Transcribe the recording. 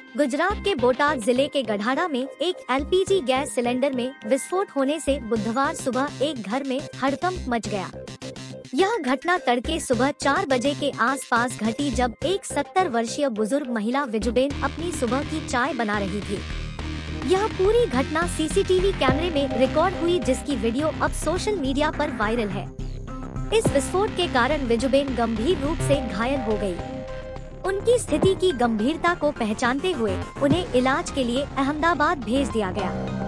गुजरात के बोटाद जिले के गढ़ाड़ा में एक एलपीजी गैस सिलेंडर में विस्फोट होने से बुधवार सुबह एक घर में हड़कंप मच गया। यह घटना तड़के सुबह 4 बजे के आसपास घटी, जब एक 70 वर्षीय बुजुर्ग महिला विजुबेन अपनी सुबह की चाय बना रही थी। यह पूरी घटना सीसीटीवी कैमरे में रिकॉर्ड हुई, जिसकी वीडियो अब सोशल मीडिया पर वायरल है। इस विस्फोट के कारण विजुबेन गंभीर रूप से घायल हो गई। उनकी स्थिति की गंभीरता को पहचानते हुए उन्हें इलाज के लिए अहमदाबाद भेज दिया गया।